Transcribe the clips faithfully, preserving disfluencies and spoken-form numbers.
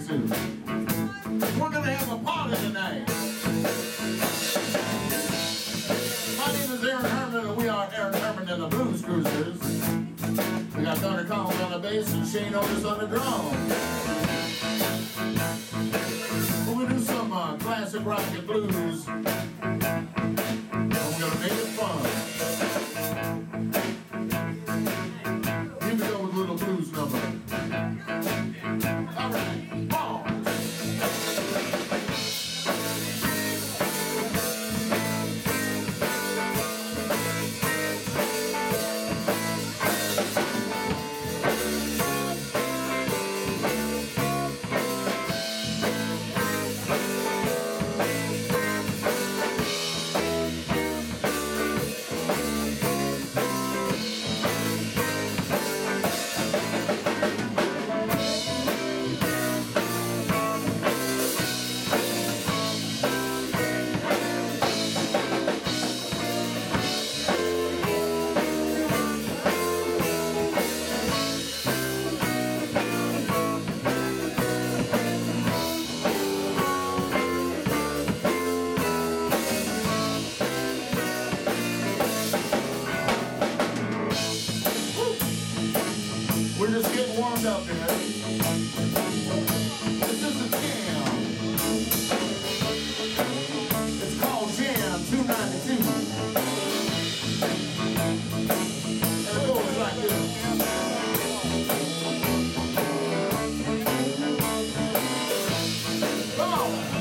to. We're gonna have a party tonight. My name is Aaron Herman, and we are Aaron Herman and the Blues Cruisers. We got Donnie Collins on the bass and Shane Otis on the drums. We do some uh, classic rock and blues. And we're gonna make it fun. Here we go with a little blues number. All right, ball. We're just getting warmed up here. This is a jam. It's called Jam two ninety-two. And it goes like this. Come on.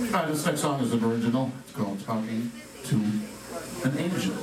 Uh, this next song is an original. It's called Talking to an Angel.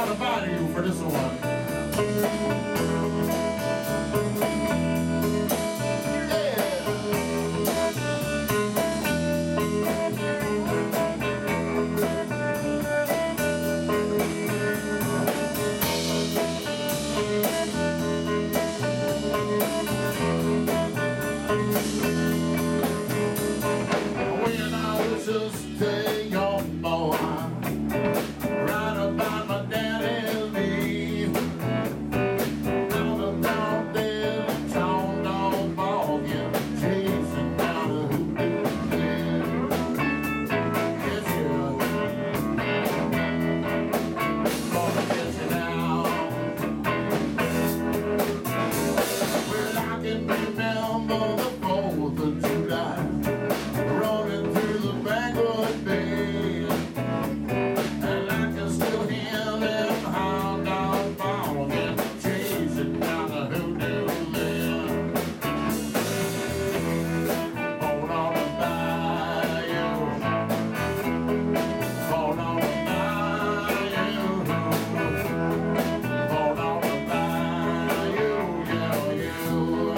down to Bayou for this one. Just take your boy right about my daddy's knee. Out of down there, the town dog ball, yeah, chasing down a hoopty man. Yes, you're gonna get you now. Well, I can remember the fourth of July. Rolling through the Bangor Bay, and I can still hear them hound dogs barking, chasing down the hoodoo lane. Hold on to Bayou, hold on to Bayou, hold on to Bayou, yeah, you.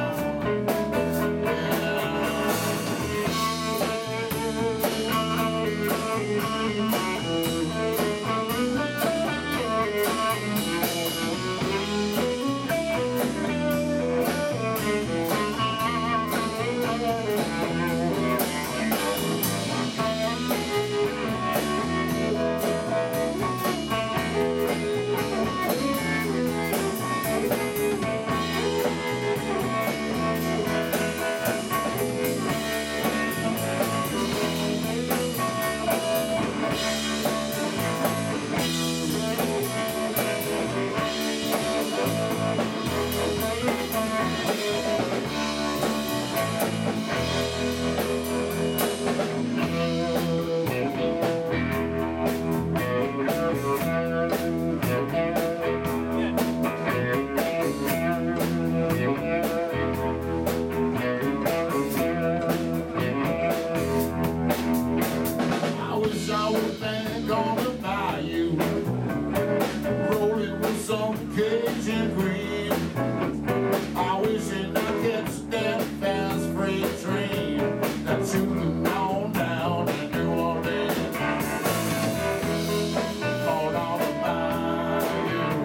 I was back on the bayou, rolling with some Cajun green. I wish that I could that fast freight train that took me on down to New Orleans. Hold on to Bayou,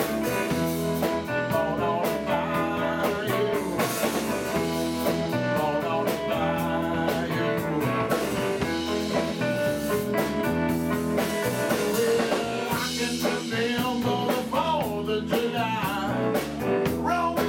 hold on to Bayou, hold on to Bayou. Remember the fourth of July,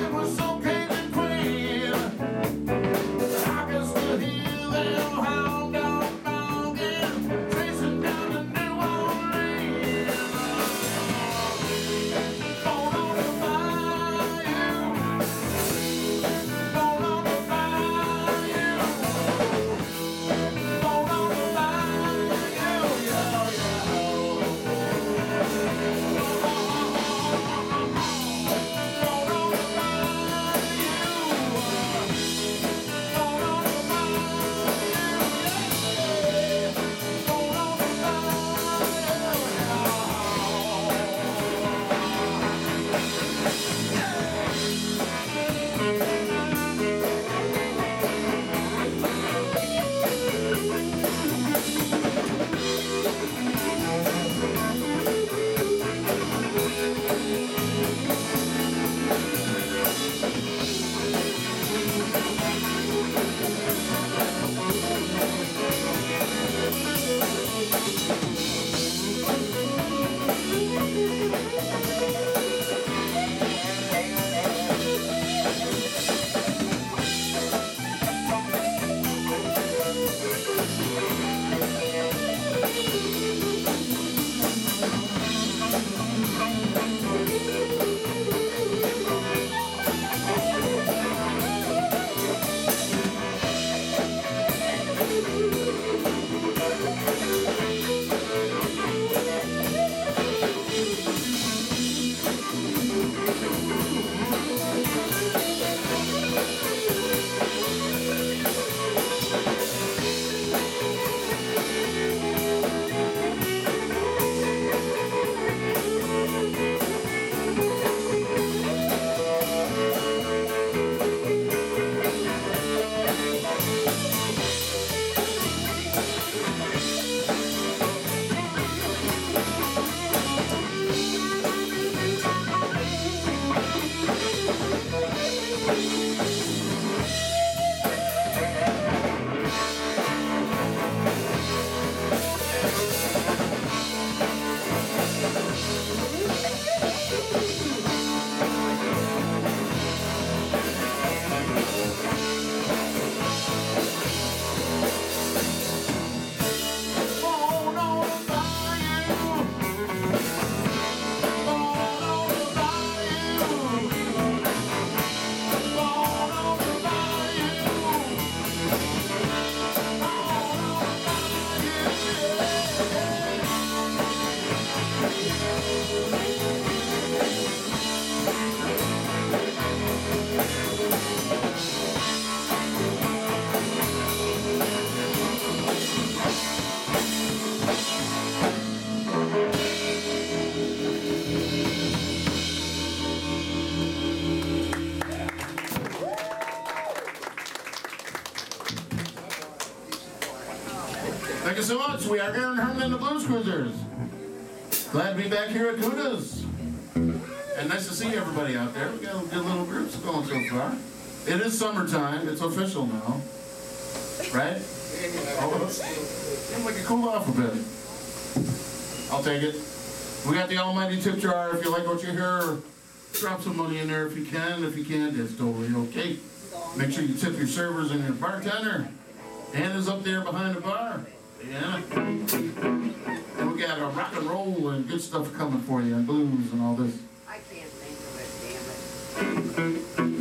so much. We are Aaron Herman and the Blues Cruisers. Glad to be back here at Kuda's. And nice to see everybody out there. We got good little groups going so far. It is summertime. It's official now. Right? Oh, seems like it cooled off a bit. I'll take it. We got the almighty tip jar. If you like what you hear, drop some money in there if you can. If you can't, it's totally okay. Make sure you tip your servers and your bartender. Anna's up there behind the bar. Yeah. And we got a rock and roll and good stuff coming for you and blues and all this. I can't think of it,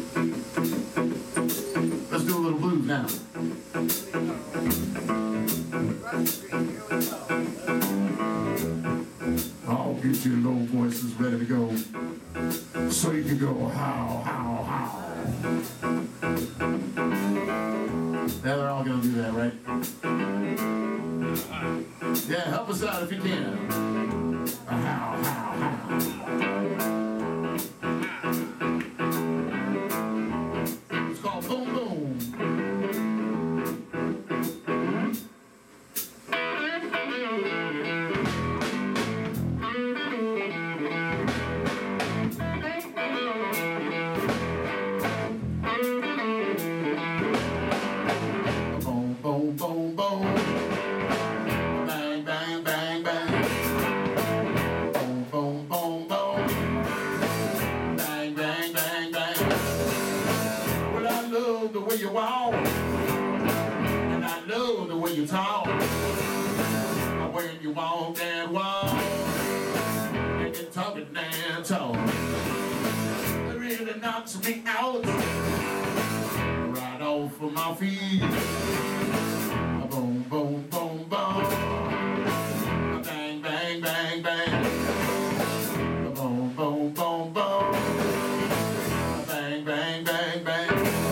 damn it. Let's do a little blues now. I'll get your low voices ready to go. So you can go how, how, how. Yeah, they're all gonna do that, right? Yeah, help us out if you can. How, how, how. It's called Boom Boom. Boom, boom, boom. Bang, bang, bang, bang. Boom, boom, boom, boom. Bang, bang, bang, bang. Well, I love the way you walk, and I love the way you talk. When you walk that walk, and you're talking that talk, it really knocks me out, right off of my feet. Boom, boom, boom, boom. Bang, bang, bang, bang. Boom, boom, boom, boom. Bang, bang, bang, bang.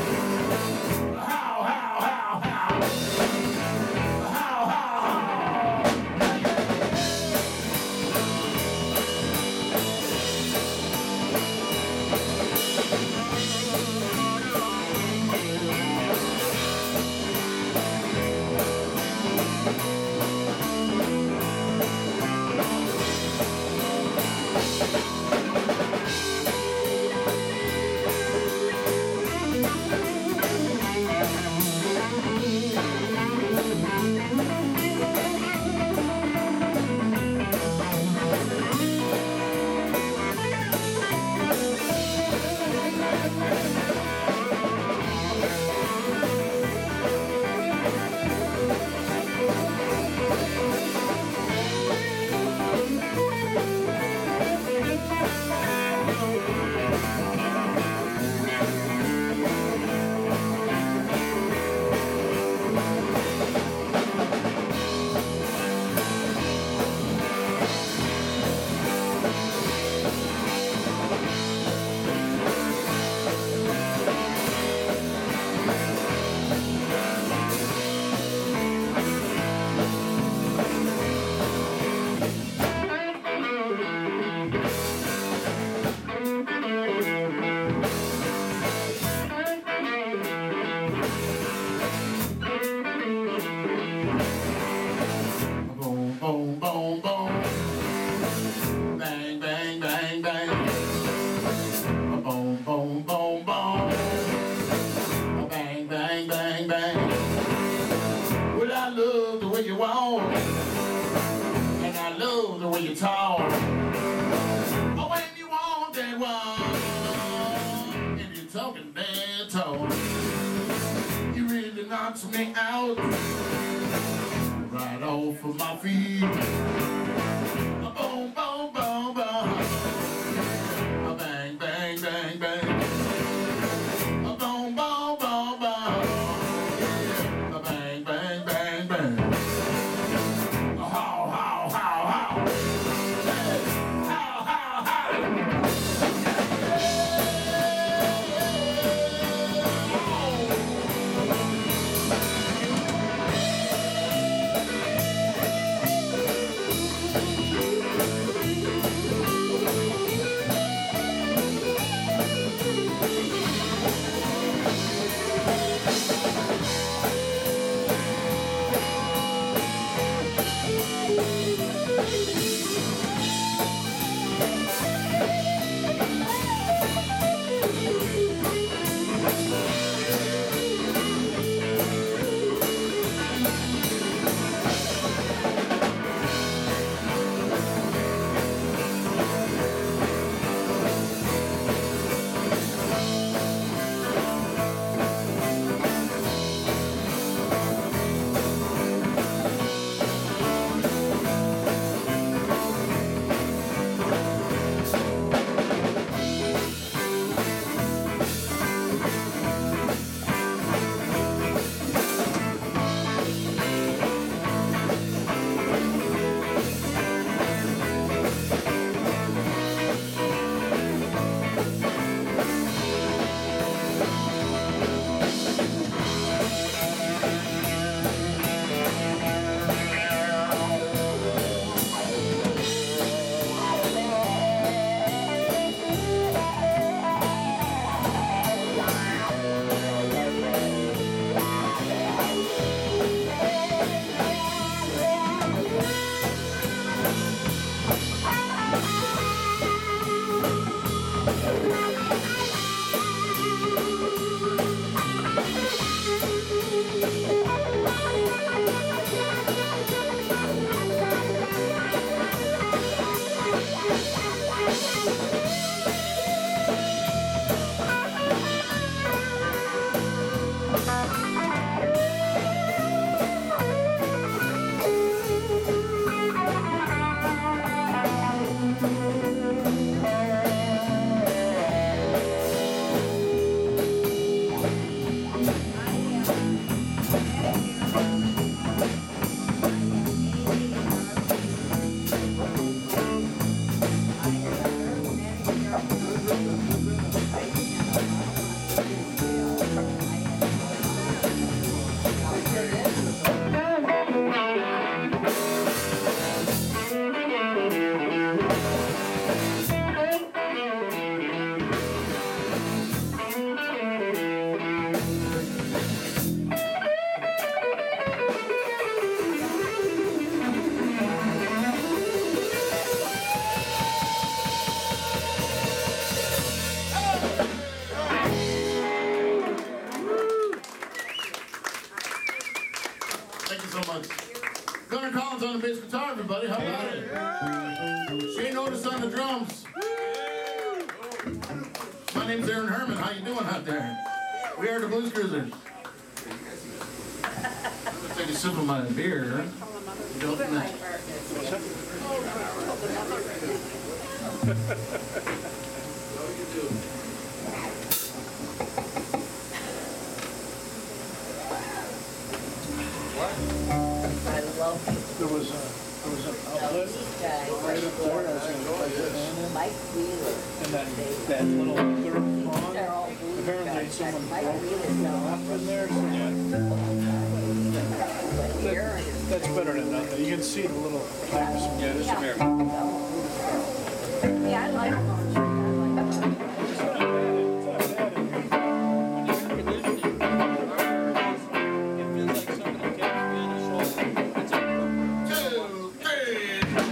How, how, how, how. How, how, boom, boom, boom. Bang, bang, bang, bang. Boom, boom, boom, boom. Bang, bang, bang, bang. Well, I love the way you walk, and I love the way you talk. But when you want that walk, and you're talking that talk, you really knocks me out, right off of my feet. Boom, boom, boom, boom. Bang, bang, bang, bang. Boom, boom, boom, boom. Bang, bang, bang, bang. How, how, how, how. How, how, how. the bass guitar, everybody. How about it? Shane Otis on the drums. My name's Aaron Herman. How you doing out there? We are the Blues Cruisers. I'm gonna take a sip of my beer. Don't I love There was a, there was an outlet these guys. right up there, I was gonna play this. Mike Wheeler. And that, that little third They're pond, all blues apparently guys. someone Mike broke Wheeler's the got lock in there, so But here that, it is. that's better than nothing. You can see the little pipes. Yeah, this is America. Yeah, I like them. I like them. It's not bad, it's not bad in here. When you hear conditioning, it feels like somebody taps me on the shoulder. It's a two, three.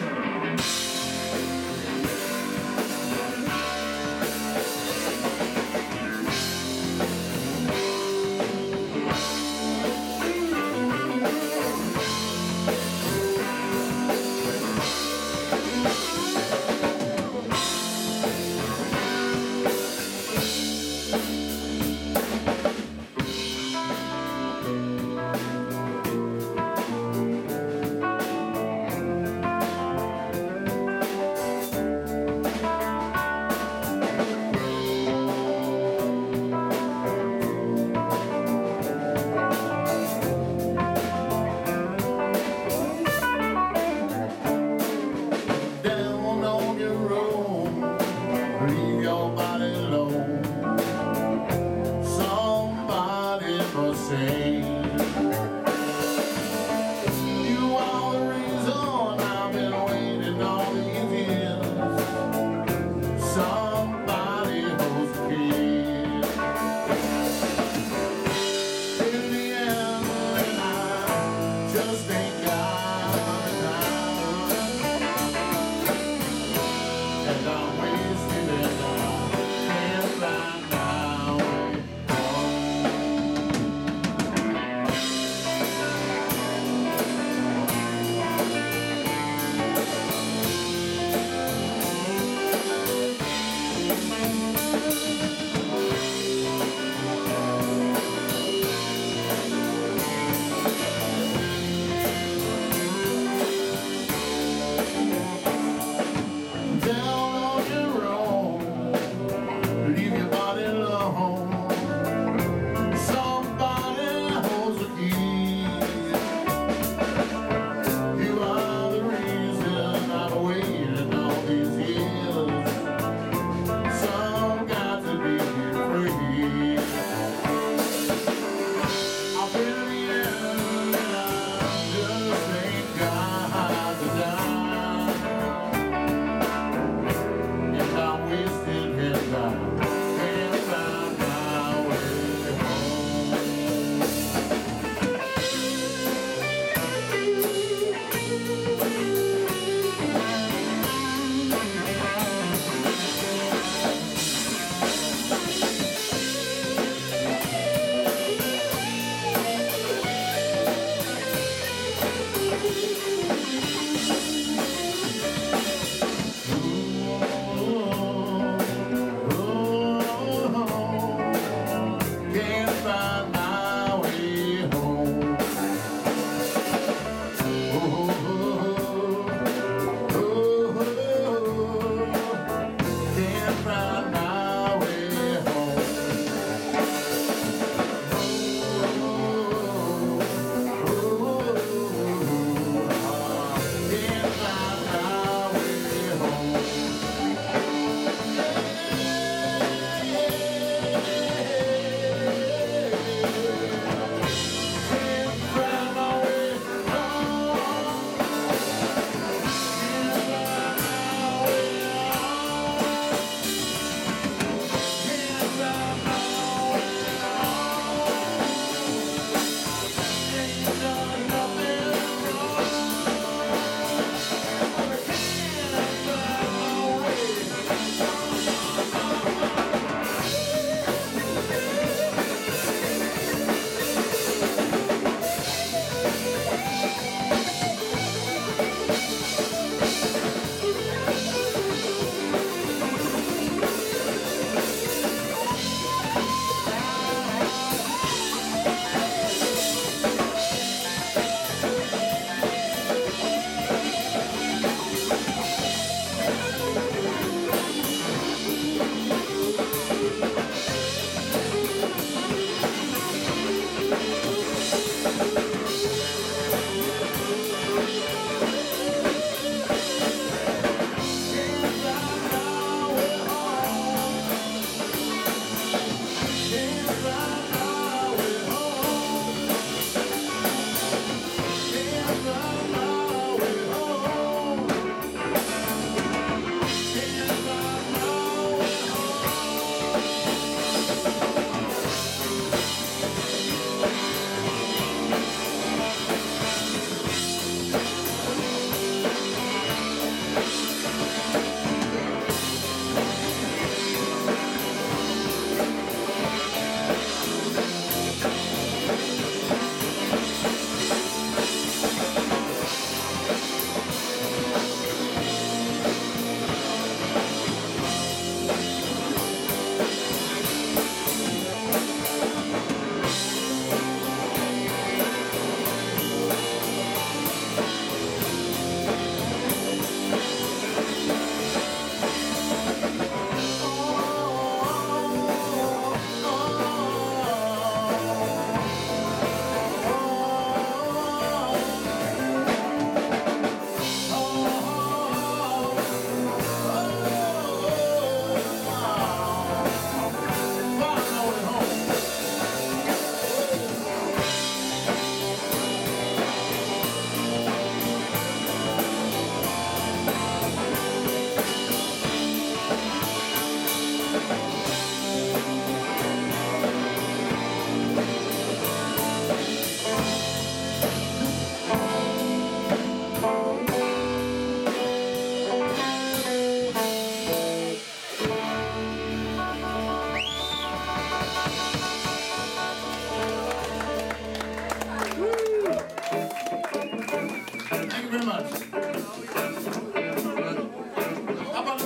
Down on your own, leave your body alone. Somebody must say, you are the reason I've been waiting all these years. Somebody must care. In the end, and I just ain't got time. And I'm wasting it all. Can't find my way home.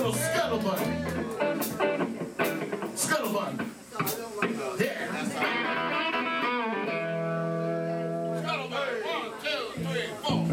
little scuttlebutt. Scuttlebutt. Yeah, that's all. Scuttlebutt. One, two, three, four.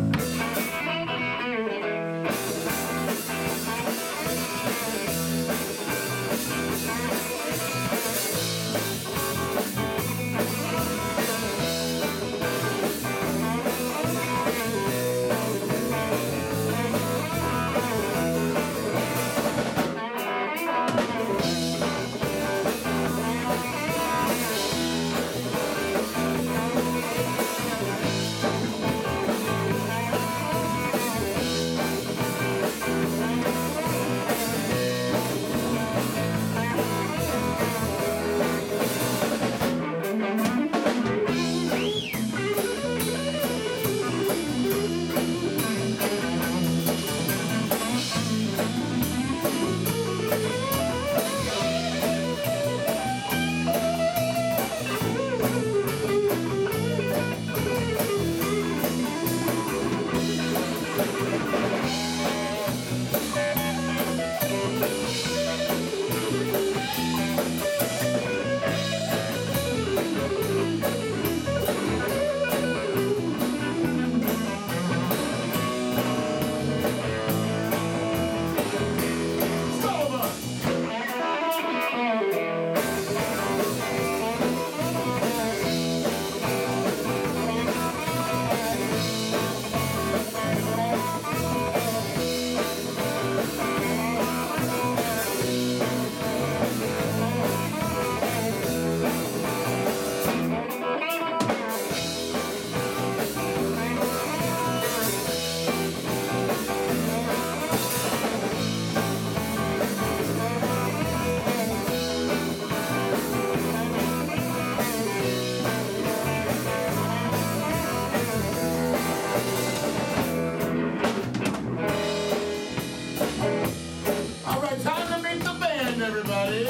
Everybody,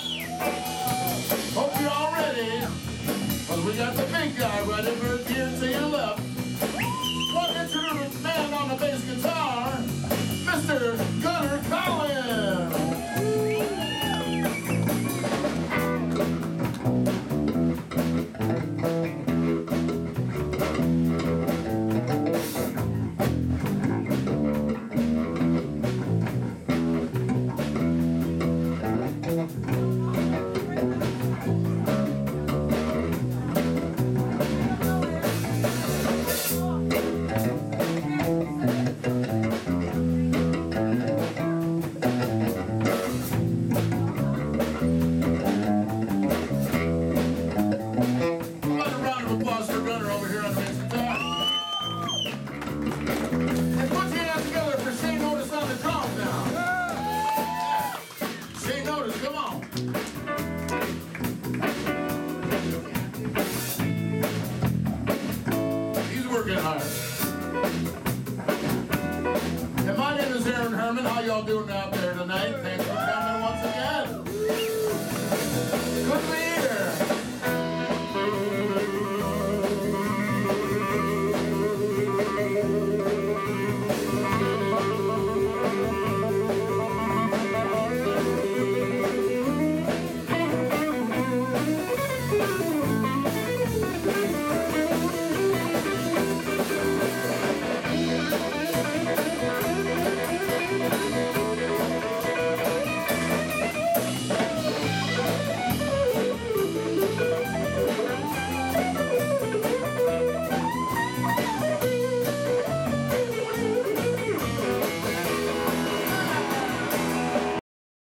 hope you're all ready, because we got the big guy right over here to your left. Want to introduce the man on the bass guitar, Mister Gunner Collins. And my name is Aaron Herman. How y'all doing out there tonight? Thanks for coming once again. Good to be here.